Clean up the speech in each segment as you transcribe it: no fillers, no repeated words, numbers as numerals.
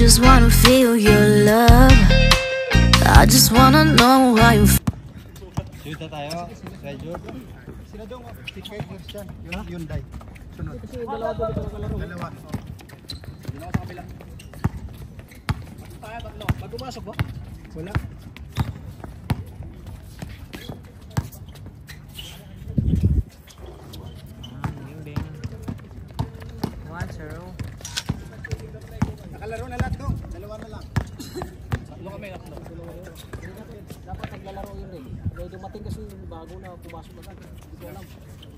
just wanna feel your love. I just wanna know how you feel. Dito tayo, schedule. Sila dong, ticket version, yung Hyundai. Sunod. Dalawa po dito kalaro. Dalawa. Dalawa sa kabila. Tayo tatlo. Bago masok ba? Wala. Nakalaro na lahat dong. Dalawa na lang. Tatlo kami, tatlo. Dapat naglalaro yun eh. Kaya dumating kasi bago na pumasok na agad. Hindi ko alam.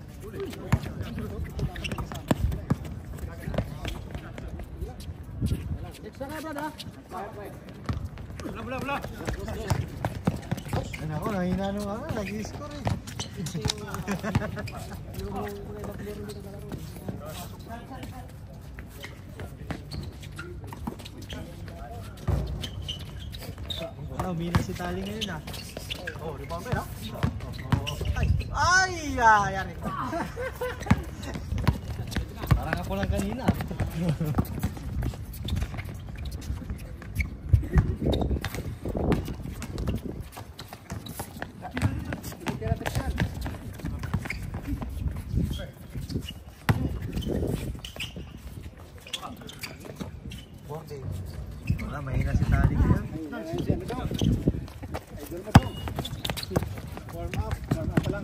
Next na ka, Brad, ha? Bula. Ano ako, nahina nung ako, nag-i-score eh. Yung mga ibang player hindi naglalaro. Umina si Tali ngayon ah. Oh, rebound ha? Ay! Yari. Parang ako lang kanina. Wala, mahina si Tali ngayon. Warm up pa lang.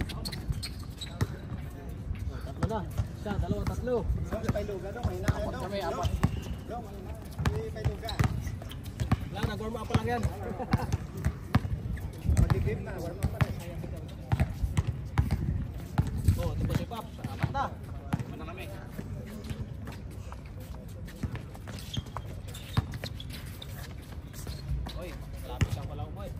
Tatlo na. Isa, dalawa, tatlo. Pailuga daw, mahina ka daw. Kami, apat. Pailuga. Lang, nag-warm up pa lang yan. Magigib na, warm up pa rin. Oh, tipa-tipap. Apat na. Mana kami. Oy, lapis lang pala umoy.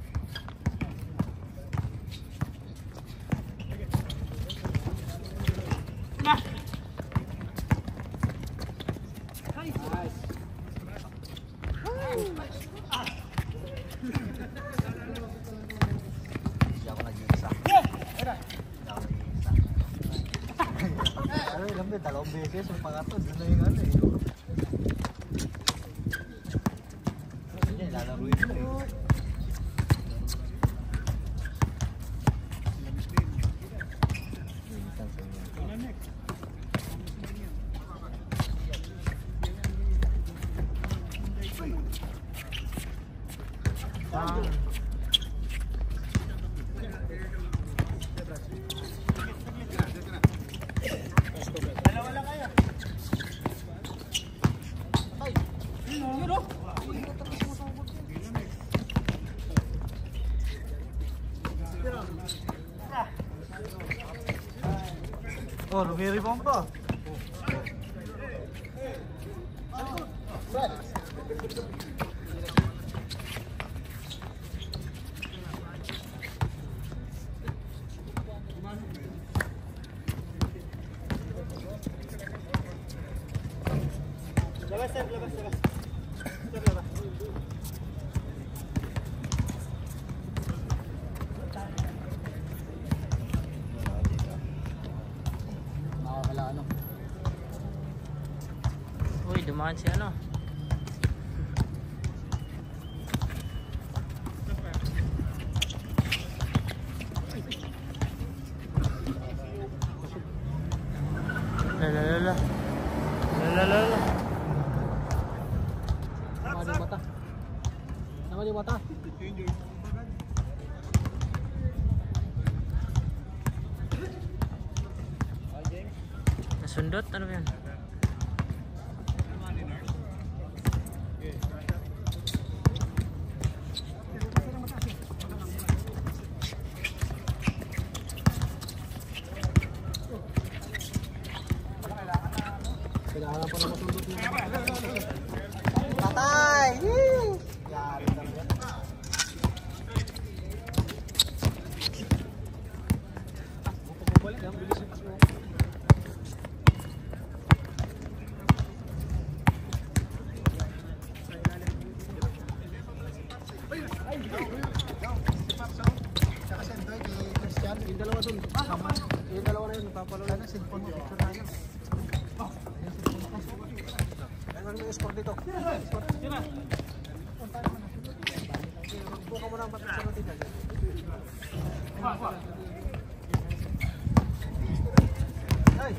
Dalawang beses yung pangatlo, doon na yung ano eh. Hindi, lalaruin mo eh. Oh, lumiri-rebound pa. Labas. Uy, dumaan si ano. Lalalala. Sama di mata. Nasundot, ano ba yan? Kailangan pa na matundot yun. Patay! Yung dalawa dun. Yung dalawa na yun, napapalo na. Cellphone mo, picture tayo. Parang may escort dito. Escort. Sino? Buka mo na ang batas sa dito. Hey!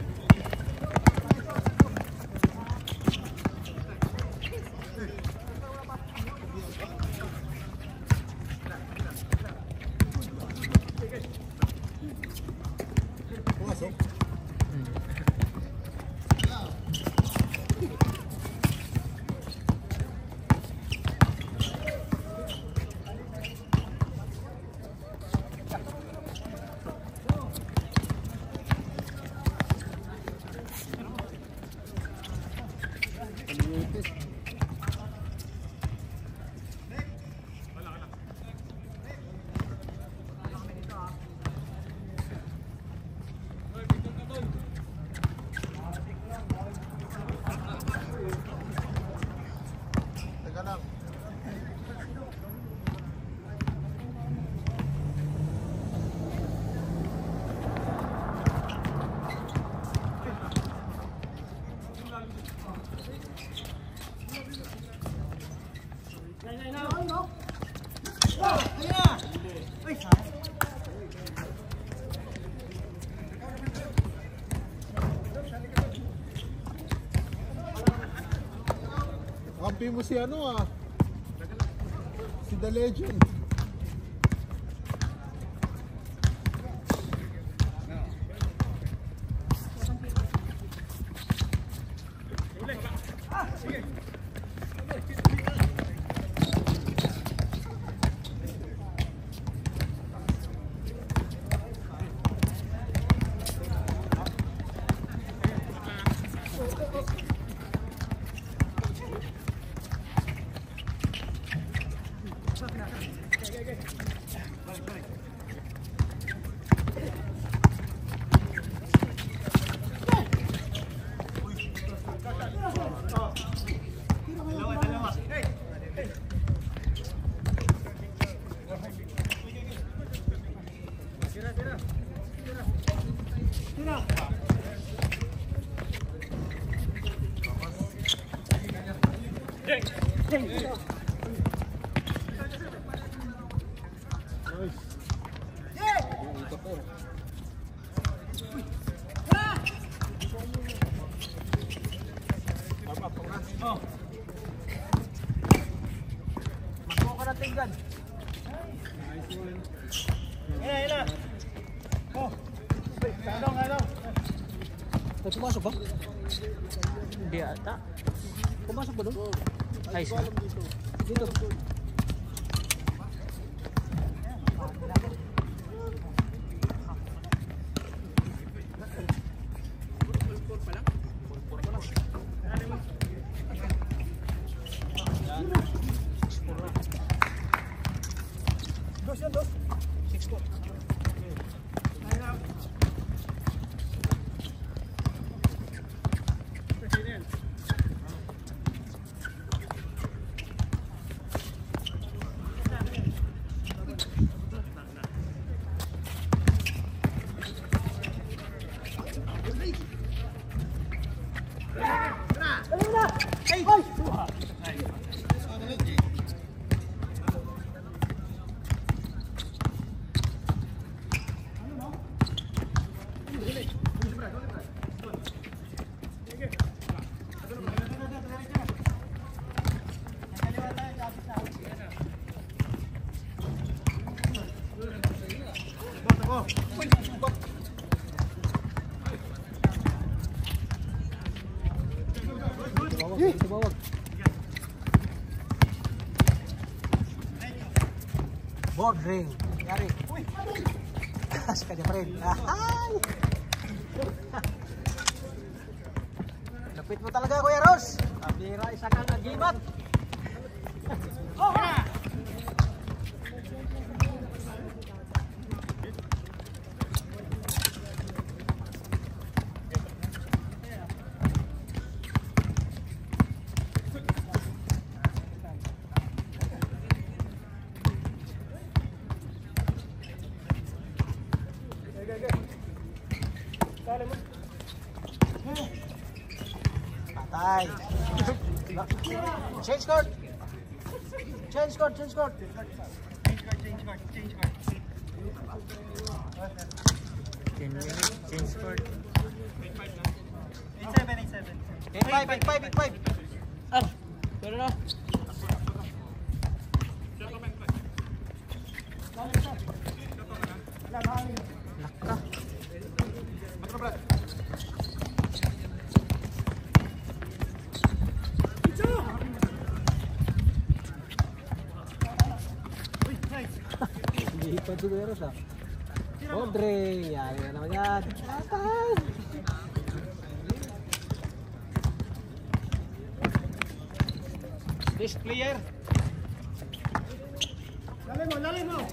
Kampi mo si ano ah. Si The Legend. Makuha ka na tinggan. Ila. Oh. Ano? Ay, pumasok ba? Hindi ata. Pumasok ba doon? Ayos na. Dito. Dos. 6-4. Tumawag. Board ring. Yari. Uy! Si kanya pa rin. Ahay! Lapit mo talaga, Kuya Ros. Pabira, isa kang agimat. Oh! Ay. Change court. Change court. Change card. Change court. 8-5. Ah, pero na. Naka. Hindi pa siguro sa. Audrey, yari na naman yan. Atay! This player. Lalim mo.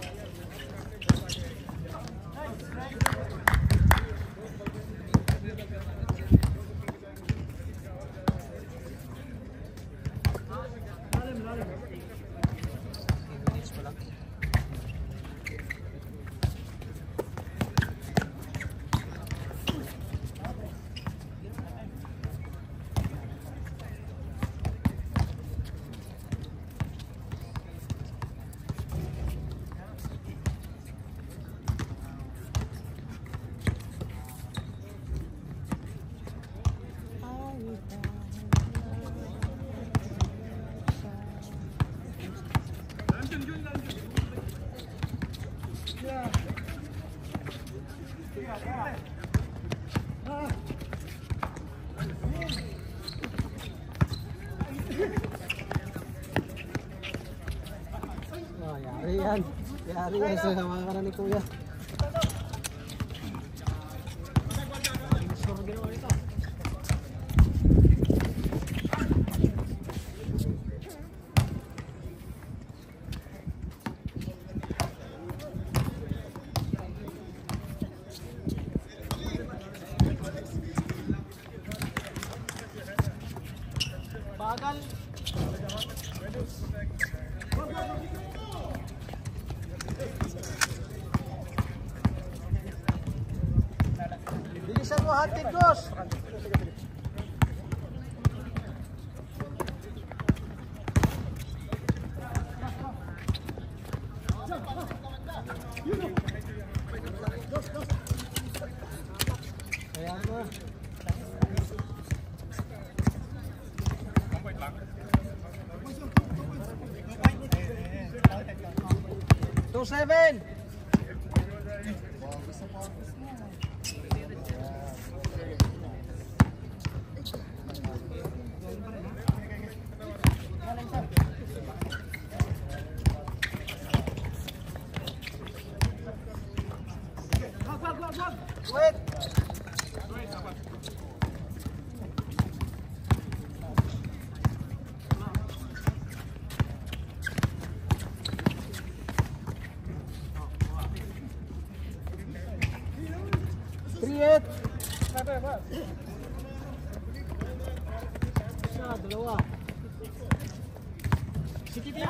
Oh, yari yan. Yari yan sa mga kanan ni Kuya. Bagal. Bilisan mo, Hunted Cross! Kaya mo. Two seven. Wait. Triet. Isa, dalawa. CCTV.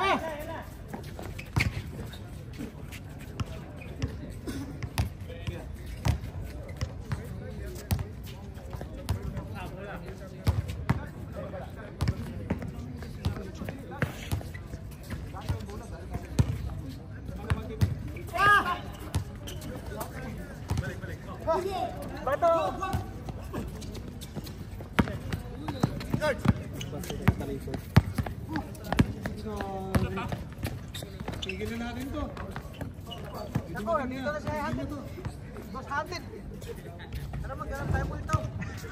Tigil na natin to. Ako, nandito na siya Hunted. Boss Hunted. Tara maghanap tayo mo ito.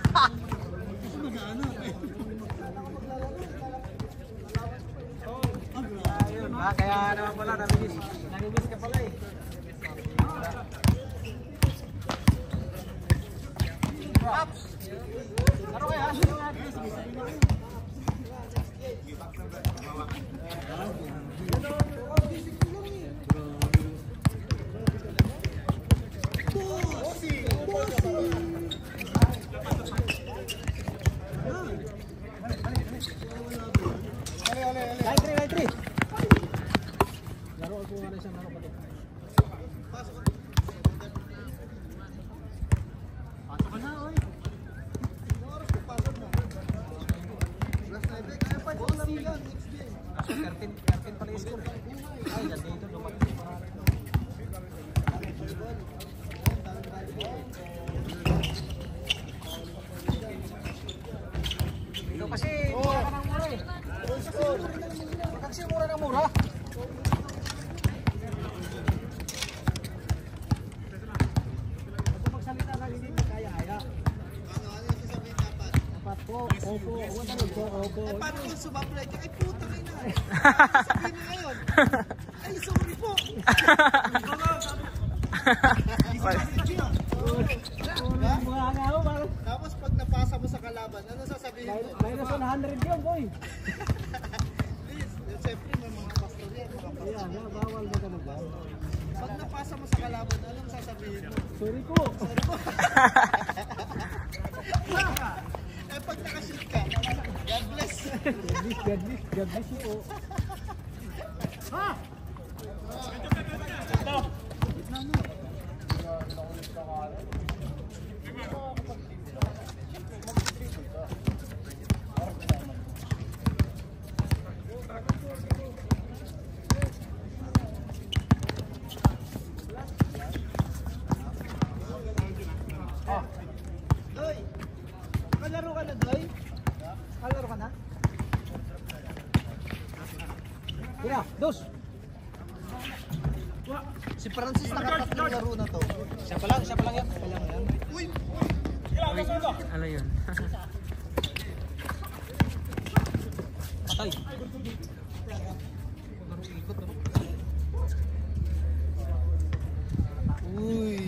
Ayun, kaya naman pala namimiss ka pala eh. Pops! Laro kayo ha? Line 3. Laro ako nga rin siya, laro pa din. Pasok ka na, oy. 13 pala yung score. Ay, nandito dumating yung mga ito kasi mura ka ng mura eh. Kasi mura ng mura. Kung magsalita lang hindi mo kaya-aya. Dapat po, opo, opo. Paano kung sumablay ka? Ay puta kayo na. Sabihin mo ngayon. Ay sorry po. Tapos pag napasa mo sa kalaban, ano sasabihin mo? Minus 100 yun, boy. Please, siyempre may mga pastor yan. Ayan, bawal na ka ba? Pag napasa mo sa kalaban, anong sasabihin mo? Sorry po. Eh pag nakashoot ka, God bless. God bless you po. Doy, kalaro ka na, Doy? Kalaro ka na? Kaya, dos. Si Francis nakatatlong laro na to. Siya pa lang yan. Uy! Ano yun? Patay. Uy!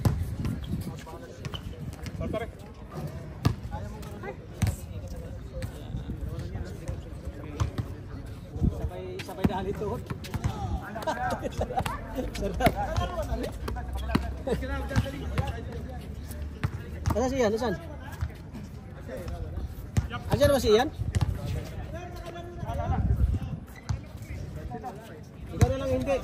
Sabay dali to. Sarap. Asan si Ian? Asan? Andiyan naman si Ian? Ikaw na lang hindi.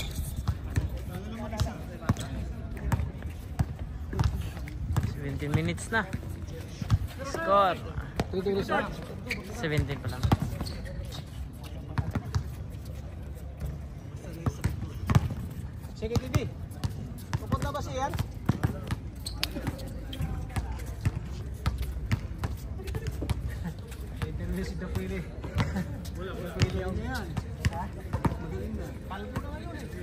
Minutes na. Score. 20 minutes na. 17 pa lang. Sige, TV. Pupunta ba si Ian? Interview si Dapuili. Wala ako yan. Ha? Magaling na. Palgo na ngayon eh.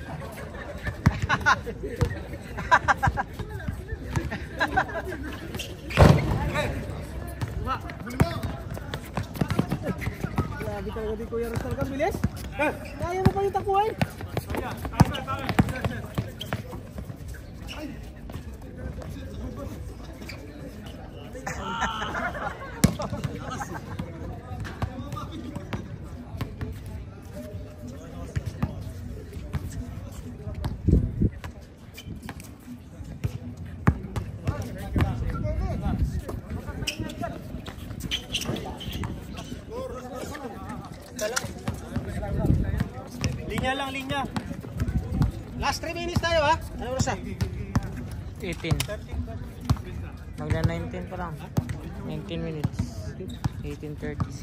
Grabe talaga di Kuya Rosal ka, bilis. Kaya mo pa yung takuhay. Linya lang, linya. Last 3 minutes tayo ha. Ano oras na? 18. Magla 19 pa lang. 19 minutes. 18:30.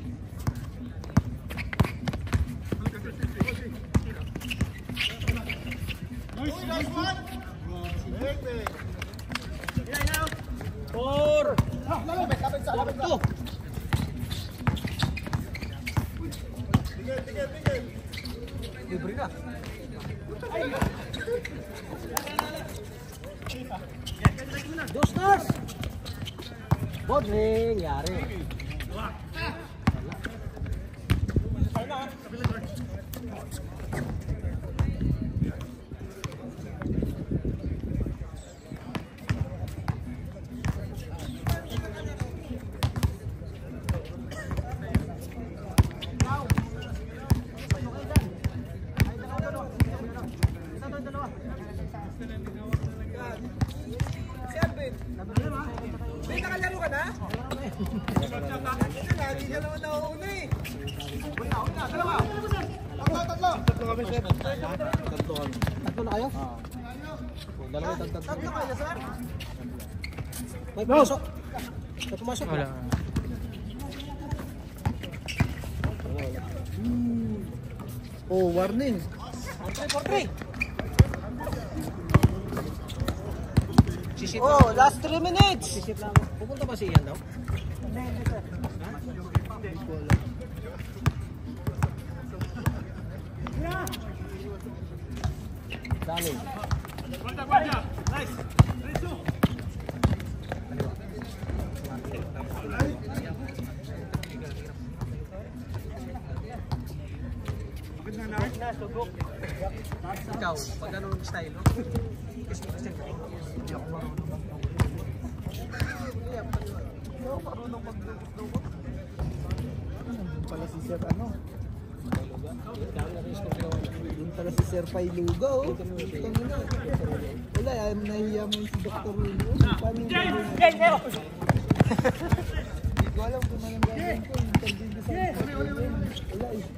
Four. Lapit sa lapit to. Libre na. Dos stars. Bodring, yari. May nakalaro ka na? Lagi ka naman nauuna eh. Dalawa. Tatlo. Tatlo na kayo? Dalawa dagdag. Tatlo kayo, sir? May pumasok. May pumasok. Wala. Wala. Oh, warning. 3-4-3. Oh, last 3 minutes. Sisit lang. Pupunta ba si Ian daw? Dami. Ikaw, pag anong style, no? Kasi hindi ako marunong. Doon pala si Sir ano? Doon pala si Sir Pailuga oh. Wala, nahiya mo yung si Dr. Willo. Paano yung gagawin? Hindi ko alam kung anong gagawin ko. Interview ko sa wala eh.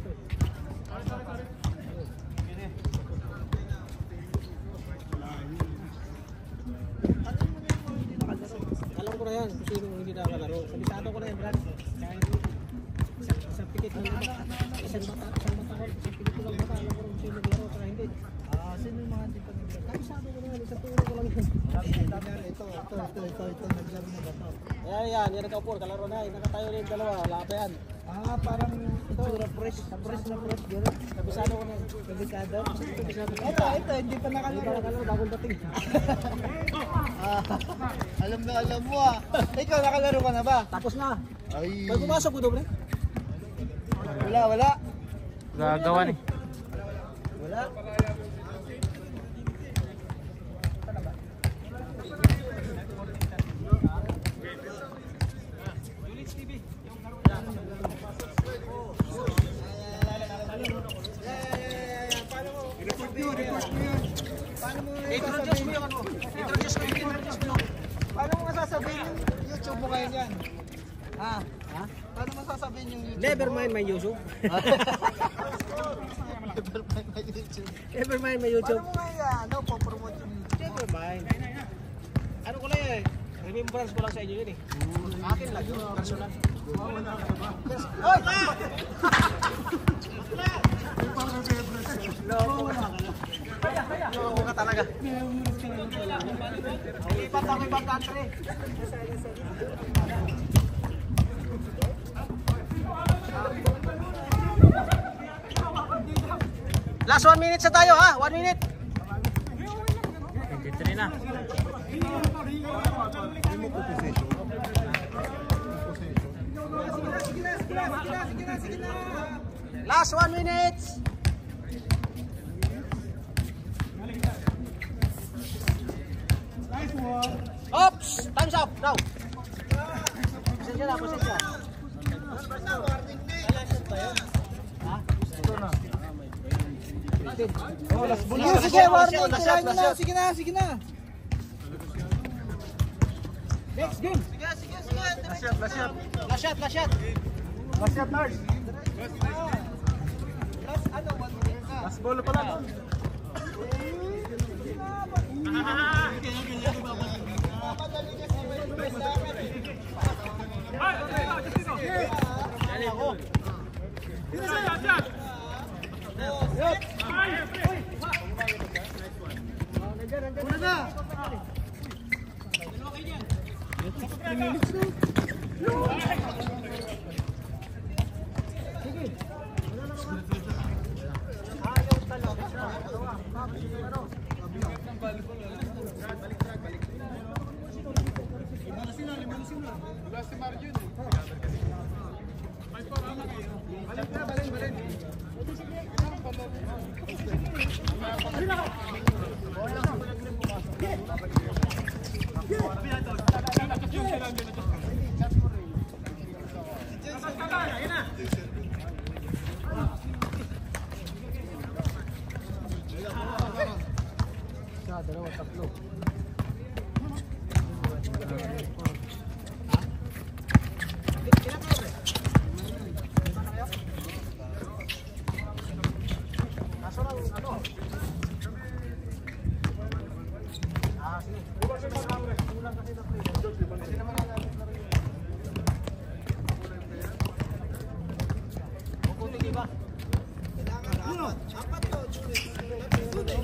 Alam ko na yan kung sino hindi nakakalaro. Salisado ko na yan, Brad. Isang pikit lang naman. Isang mata ko. Isang pikit ko lang mata. Alam ko kung sino naglaro at hindi. Sino yung mga hindi pa naglaro? Salisado ko na yan. Isang turo ko lang yan. Ito, naglaro na ba ito? Yan. Yan nagka-4. Kalaro na. Nakatayo na yung dalawa. Wala pa yan. Parang ito, fresh na fresh. Gano'n. Kabisado ko na yan. Kabisado? Kabisado. Ito, hindi pa Hindi nakalaro. ka nakalaro. Bagong dating. Alam na alam mo ah. Ikaw, nakalaro ka na ba? Tapos na. Ay. May pumasok ko doble. Wala. Gagawa ni. Wala. Introduce mo yung ano. Introduce mo. Paano mo masasabihin yung YouTube mo ngayon yan? Ha? Paano masasabihin yung YouTube Never mo? mind my YouTube. Never mind Never mind my YouTube. my YouTube. Paano mo ngayon po-promote yung YouTube? Never mind. Ano ko lang eh. Remembrance ko lang sa inyo yun eh. Akin lang yun. Personal. Oy! Loko ka talaga. Ipat ako ibang country. Last 1 minute sa tayo ha. 1 minute. 23 na. Last 1 minute. Oops! Time's up! Now! Pasensya na, pasensya. Sige, warning. Tirahin nyo na. Sige na. Next game! Last shot! Last shot, Mars. Last ball pa lang.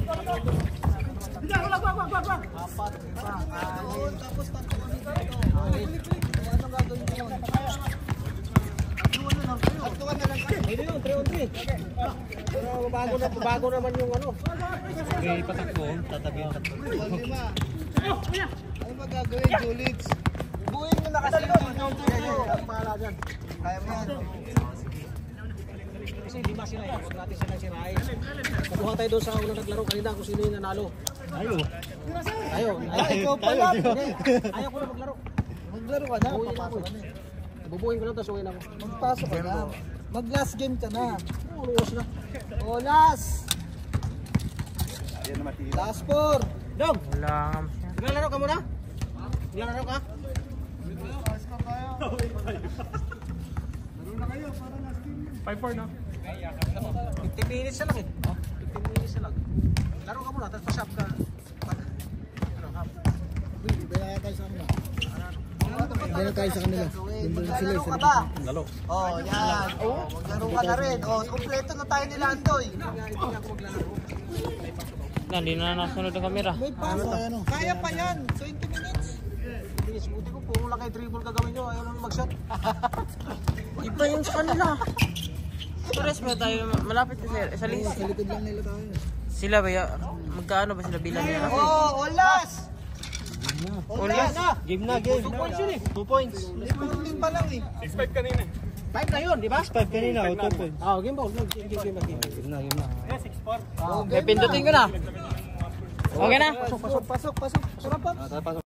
Apat, isa, anim. Tapos tatlo kami dito. Ano gagawin nyo yun? Tatluan na lang kayo. Pwede yun, 3 on 3. Pero bago naman yung ano. Okay, patakbo. Tatabihin tatlo. Ano ba gagawin, Julits? Buuin nyo na kasi yung ang pahala dyan. Kaya mo yan. Kasi 5 sila eh. Huwag natin silang sirain. Kabuha tayo doon sa unang naglaro kanina kung sino yung nanalo. Tayo. Tayo. Ikaw pala. Ayaw ko na maglaro. Maglaro ka na. Papasok ka na. Bubuhin ko lang tapos uwi na ako. Magpasok ka na. Mag-last game ka na. Ulos na. O, last. Last 4. Dong. Wala nga siya. Naglalaro ka muna? Naglalaro ka? 5-4 no? 15 minutes na lang eh. 15 minutes na lang. Laro ka muna, tapos pa-shop ka. Bigyan tayo sa kanila. Bigyan tayo sa kanila. Laro ka ba? Lalo. Oh, yan. Maglaro ka na rin. Oh, kompleto na tayo nila, Andoy. Hindi na nasunod ang camera. May pasok. Kaya pa yan. 20 minutes. Bilis, buti ko. Puro lang kayo dribble gagawin nyo. Ayaw lang mag-shot. Iba yung sa kanila. Pares ba tayo? Malapit na sila. Sa list. Sa likod lang nila tayo. Sila ba ya? Magkano ba sila bilang nila? Oh, Olas! Olas? Game na, game. 2 points yun eh. 2 points. Sporting pa lang eh. 6-5 kanina. 5 na yun, di ba? 5 kanina, 2 points. Ah, game ball. Game. Game na, game na. Pindutin ko na. Okay na? Pasok. Sarap pa.